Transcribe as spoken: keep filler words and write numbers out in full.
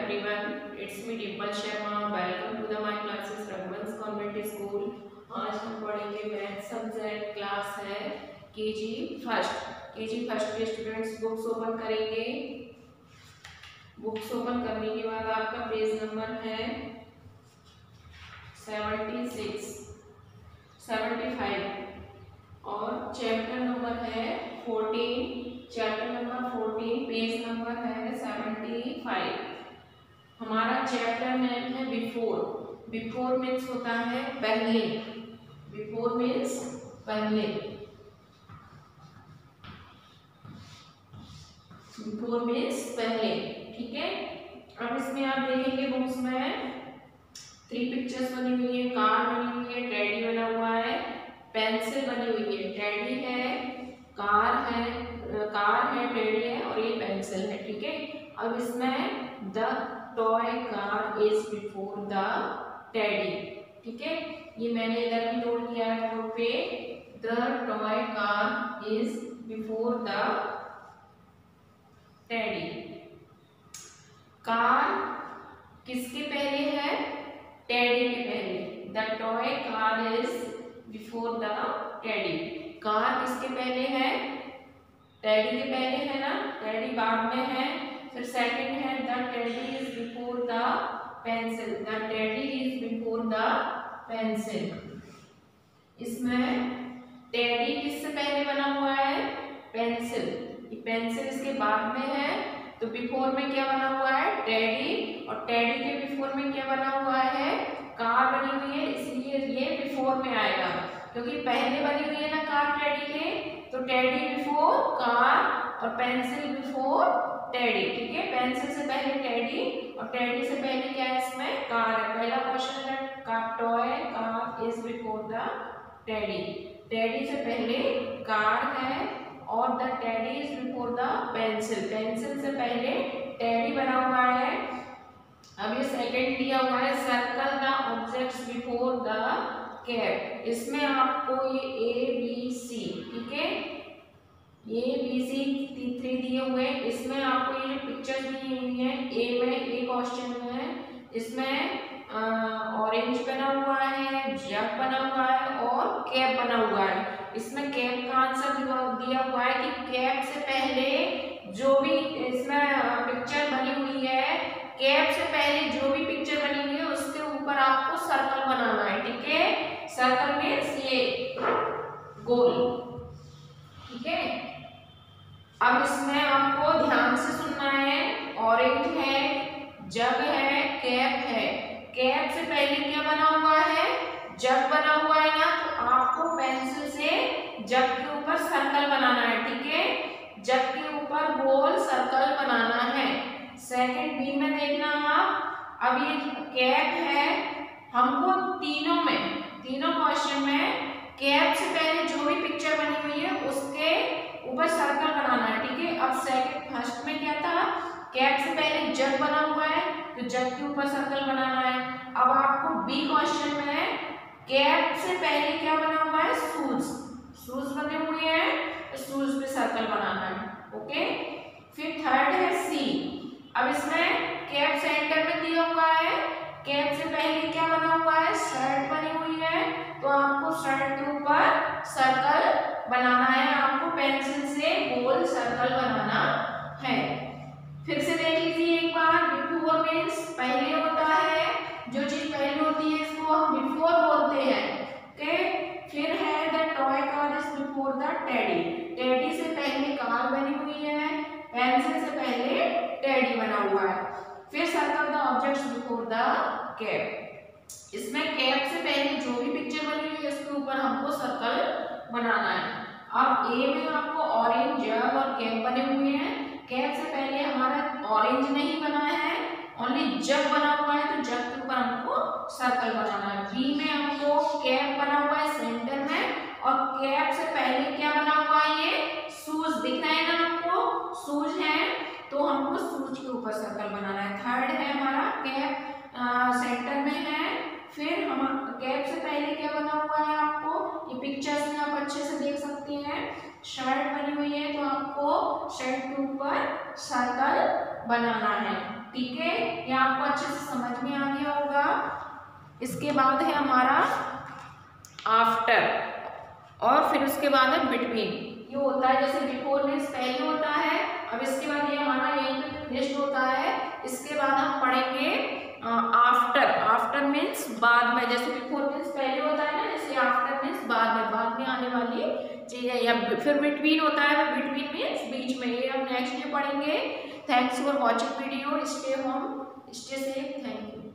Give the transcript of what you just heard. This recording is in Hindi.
everyone, it's me Dimple Sharma. Welcome to the my classes Raghuvansh Convent School. आज हम पढ़ेंगे मैथ सब्जेक्ट, क्लास है केजी फर्स्ट। केजी फर्स्ट के स्टूडेंट्स बुक्स ओपन करेंगे। बुक्स ओपन करने के बाद आपका पेज नंबर है सेवेंटी सिक्स, सेवेंटी फाइव और चैप्टर नंबर है fourteen. Chapter number fourteen, page number है सेवेंटी फाइव। हमारा चैप्टर नेम है बिफोर। बिफोर मीन्स होता है पहले। बिफोर मीन्स पहले। बिफोर मीन्स पहले, ठीक है। अब इसमें आप देखेंगे बुक्स में थ्री पिक्चर्स बनी हुई है, कार बनी हुई है, टेडी बना हुआ है, पेंसिल बनी हुई है। टेडी है, कार है, कार है, टेडी है और ये पेंसिल है, ठीक है। अब इसमें the toy car is before the teddy, ठीक है। ये मैंने इधर भी नोट किया है बोर्ड पे। The toy car is before the teddy. Car किसके पहले है? टेडी के पहले। The toy car is before the teddy. Car किसके पहले है? टेडी के पहले है ना, टेडी बाद में है। फिर सेकंड है the teddy is before the pencil. The teddy is before the pencil. इसमें टेडी किससे पहले बना हुआ है? पेंसिल। ये पेंसिल इसके बाद में है, तो बिफोर में क्या बना हुआ है? टेडी। और टेडी के बिफोर में क्या बना हुआ है? कार बनी हुई है, इसलिए ये बिफोर में आएगा, क्योंकि पहले बनी हुई है ना कार टेडी के, तो टेडी बिफोर कार और पेंसिल बिफोर टेडी, ठीक है। पेंसिल से पहले टेडी और टेडी से पहले क्या है? इसमें कार है। पहला क्वेश्चन है car toy car is before the teddy. Teddy से पहले कार है और the teddy is before the pencil. Pencil से पहले टेडी बना हुआ है। अब ये सेकंड दिया हुआ है circle the objects before the cap. इसमें आपको ये ए बी सी, ठीक है, ए बी सी थ्री दिए हुए। इसमें आपको ये पिक्चर दी हुई है। ए में ए क्वेश्चन है, इसमें ऑरेंज बना हुआ है, जग बना हुआ है और कैप बना हुआ है। इसमें कैप का आंसर दिया हुआ है कि कैप से पहले जो भी इसमें पिक्चर बनी हुई है, कैप से पहले जो भी पिक्चर बनी हुई है उसके ऊपर आपको सर्कल बनाना है, ठीक है। सर्कल मीन्स ये गोल, ठीक है। अब इसमें आपको ध्यान से सुनना है। ऑरेंज है, जग है, कैप है। कैप से पहले क्या बना हुआ है? जग बना हुआ है ना, तो आपको पेंसिल से जग के ऊपर सर्कल बनाना है, ठीक है। जग के ऊपर गोल सर्कल बनाना है। सेकंड बी में देखना आप। अब ये कैप है, हमको तीनों में तीनों क्वेश्चन में कैप से पहले जो भी पिक्चर बनी हुई है उसके ऊपर सर्कल बनाना है, ठीक है। अब सेकंड फर्स्ट में क्या था? कैप से पहले जग बना हुआ है, तो जग के ऊपर सर्कल बनाना है। अब आपको बी क्वेश्चन में कैप से पहले क्या बना हुआ है? शूज। शूज बने हुए हैं, तो शूज पे सर्कल बनाना है, ओके। फिर थर्ड है सी। अब इसमें कैप सेंटर में दिया हुआ है। कैप से पहले क्या बना हुआ है? शर्ट बनी हुई है, तो आपको शर्ट के ऊपर सर्कल बनाना है। आपको पेंसिल से गोल सर्कल बनाना है। फिर से देख लीजिए एक बार। बिफोर मीन्स पहले होता है, जो चीज पहले होती है इसको हम बिफोर बोलते हैं, ओके। फिर है the toy car is before the teddy. Teddy से पहले कार बनी हुई है, पेंसिल से पहले टेडी बना हुआ है। फिर circle the objects before the cap. इसमें कैप से पहले जो भी पिक्चर बनी हुई है उसके ऊपर हमको सर्कल बनाना है। अब ए में आपको ऑरेंज, जग और कैप बने हुए हैं। कैप से पहले हमारा ऑरेंज नहीं बना है, ओनली जग बना हुआ है, तो जग के ऊपर हमको सर्कल बनाना है। बी में हमको कैप बना हुआ है सेंटर में, और कैप से पहले क्या बना हुआ है? ये शूज दिख रहा है ना आपको, शूज है, तो हमको शूज के ऊपर सर्कल बनाना है। थर्ड है हमारा कैप सेंटर में है। फिर हम कैप से पहले क्या बना हुआ है? आपको ये पिक्चर्स में आप अच्छे से देख सकते हैं। शर्ट बनी हुई है, तो आपको शर्ट के ऊपर सर्कल बनाना है। ठीक है, ये आपको अच्छे से समझ में आ गया होगा। इसके बाद है हमारा आफ्टर, और फिर उसके बाद है बिटवीन। ये होता है जैसे बिफोर मीन्स पहले होता है, अब इसके बाद ये हमारा यहीं पे फिनिश होता है। इसके बाद हम पढ़ेंगे आफ्टर। आफ्टर मीन्स बाद में, जैसे बिफोर मीन्स पहले होता है ना, जैसे आफ्टर मीन्स बाद में, बाद में आने वाली चीज है। या फिर बिटवीन होता है, बिटवीन मीन्स बीच में। ये हम नेक्स्ट डे पढ़ेंगे। Thanks for watching video. Stay home, stay safe. Thank you.